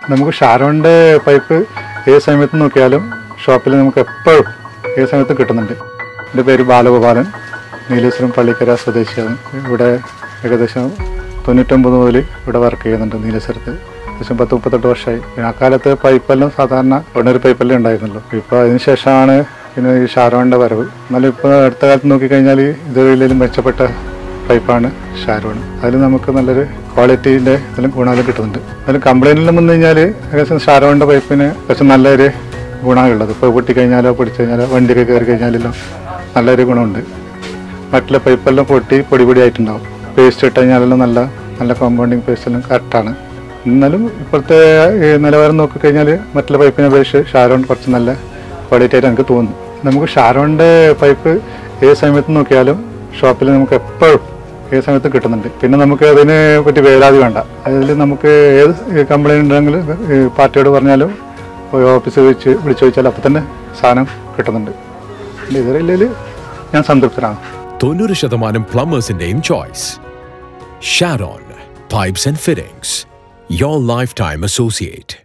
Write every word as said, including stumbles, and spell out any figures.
നമുക്ക് ഷാരോണിൻ്റെ പൈപ്പ് ഏത് സമയത്ത് നോക്കിയാലും ഷോപ്പിൽ നമുക്ക് എപ്പോഴും ഏത് സമയത്തും കിട്ടുന്നുണ്ട്. എൻ്റെ പേര് ബാലഗോപാലൻ, നീലേശ്വരം പള്ളിക്കര സ്വദേശിയാണ്. ഇവിടെ ഏകദേശം തൊണ്ണൂറ്റൊമ്പത് മുതൽ ഇവിടെ വർക്ക് ചെയ്യുന്നുണ്ട് നീലേശ്വരത്ത്. ഏകദേശം പത്ത് മുപ്പത്തെട്ട് വർഷമായി. ആ കാലത്ത് പൈപ്പെല്ലാം സാധാരണ ഒന്നൊരു പൈപ്പെല്ലാം ഉണ്ടായിരുന്നല്ലോ. ഇപ്പോൾ അതിന് ശേഷമാണ് പിന്നെ ഈ ഷാരോണിൻ്റെ വരവ്. എന്നാലും ഇപ്പോൾ അടുത്ത കാലത്ത് നോക്കിക്കഴിഞ്ഞാൽ ഇതുവരെയും മെച്ചപ്പെട്ട പൈപ്പാണ് ഷാരോൺ. അതിൽ നമുക്ക് നല്ലൊരു ക്വാളിറ്റീൻ്റെ ഇതിലും ഗുണമെല്ലാം കിട്ടുന്നുണ്ട്. അതിൽ കംപ്ലൈൻറ്റെല്ലാം വന്നു കഴിഞ്ഞാൽ ഏകദേശം ഷാരോണിൻ്റെ പൈപ്പിന് കുറച്ച് നല്ലൊരു ഗുണമുള്ളത്. ഇപ്പോൾ പൊട്ടിക്കഴിഞ്ഞാലോ പൊടിച്ചു കഴിഞ്ഞാലോ വണ്ടിയൊക്കെ കയറി കഴിഞ്ഞാലെല്ലാം നല്ലൊരു ഗുണമുണ്ട്. മറ്റുള്ള പൈപ്പെല്ലാം പൊട്ടി പൊടി പൊടി ആയിട്ടുണ്ടാവും. പേസ്റ്റ് ഇട്ട് കഴിഞ്ഞാലെല്ലാം നല്ല നല്ല കോമ്പൗണ്ടിങ് പേസ്റ്റെല്ലാം കറക്റ്റാണ്. എന്നാലും ഇപ്പോഴത്തെ നിലവാരം നോക്കിക്കഴിഞ്ഞാൽ മറ്റുള്ള പൈപ്പിനെ അപേക്ഷിച്ച് ഷാരോൺ കുറച്ച് നല്ല ക്വാളിറ്റി ആയിട്ട് എനിക്ക് തോന്നുന്നു. നമുക്ക് ഷാരോണിൻ്റെ പൈപ്പ് ഏത് സമയത്ത് നോക്കിയാലും ഷോപ്പിൽ നമുക്ക് എപ്പോഴും ഏത് സമയത്തും കിട്ടുന്നുണ്ട്. പിന്നെ നമുക്ക് അതിനെ പറ്റി വേലാതി വേണ്ട. അതിൽ നമുക്ക് ഏത് കംപ്ലൈൻറ്റ് ഉണ്ടെങ്കിൽ പാർട്ടിയോട് പറഞ്ഞാലും ഓഫീസിൽ വെച്ച് വിളിച്ചു ചോദിച്ചാൽ അപ്പം തന്നെ സാധനം കിട്ടുന്നുണ്ട്. ഇതിൽ ഞാൻ സംതൃപ്തനാണ്. തൊണ്ണൂറ് ശതമാനം പ്ലംബേഴ്സിന്റെയും choice Sharon pipes and fittings, your lifetime associate.